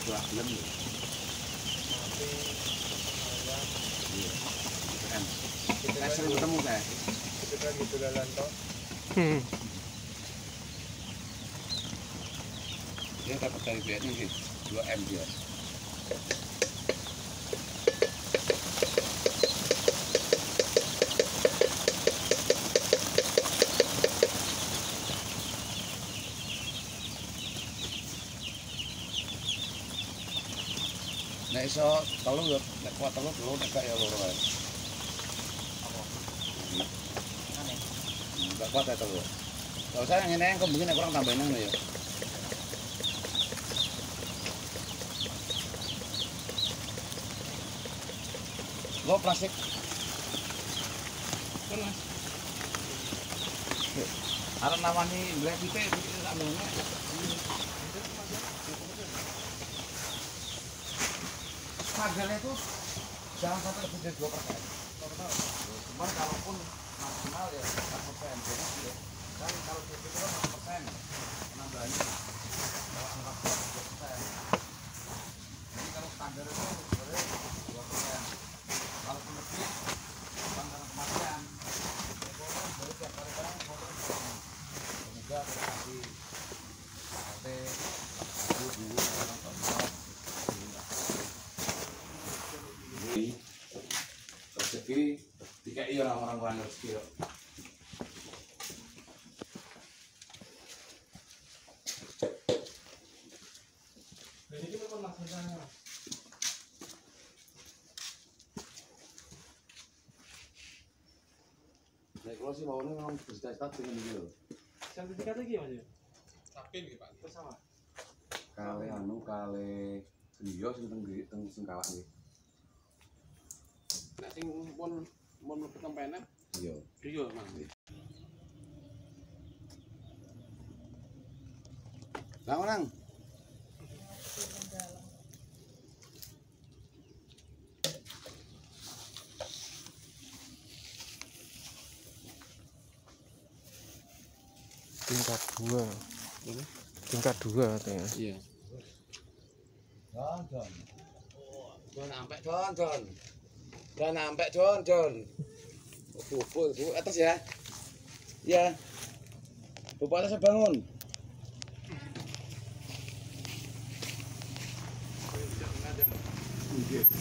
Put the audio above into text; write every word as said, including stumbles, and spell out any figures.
dua film lho. Iya. Keren. Saya sering ketemu saya. Itu kan gitu dalan toh. Hmm. Dia dapat dari B N I sih, dua M dia. Nek iso telu yo, nek kuat telu telu nek gak ya loro wae. Apa? Enggak kuat ya telu. Kalau saya ngene yang kembali nek kurang tambahin ngono ya. Lo plastik. Kan Mas. Arep nawani blek pite tak menene. Harganya itu jangan sampai lebih dari dua persen. Cuman kalaupun maksimal ya empat persen. Jadi kan kalau C P itu kan enam persen penambahannya kalau angka dua persen. Jadi kalau standar itu sebenarnya dua persen. Kalau lebih karena kematian itu kan baru tiap kali kan foto semoga terkasih P T dulu rezeki tiga iya orang-orang rezeki kok. Jadi kita pun maksudnya. Nek kalau sih maunya memang bercita-cita pengen iki lho. Sertifikat lagi Mas ya? Tapi nih Pak. Bersama. Kale anu kale iya sing teng teng Singkawak iki. Nek sing pun mun mlebu kempenan Iya. iya Mas. Lah orang. Tingkat dua. Ini tingkat dua katanya. Iya. Don don. Don sampai don don. Don sampai don don. Bubul bu atas ya. Ya. Bubul atas bangun. Iya.